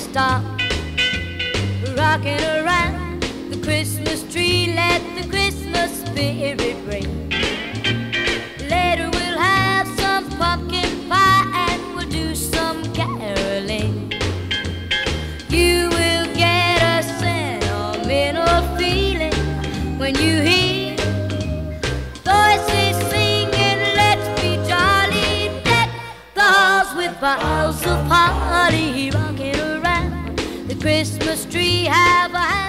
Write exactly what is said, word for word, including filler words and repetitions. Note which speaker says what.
Speaker 1: stop rocking around the Christmas tree. Let the Christmas spirit ring. Later we'll have some pumpkin pie and we'll do some caroling. You will get a sentimental feeling when you hear voices singing, let's be jolly. Deck the halls with boughs of holly, rocking around the Christmas tree. Have a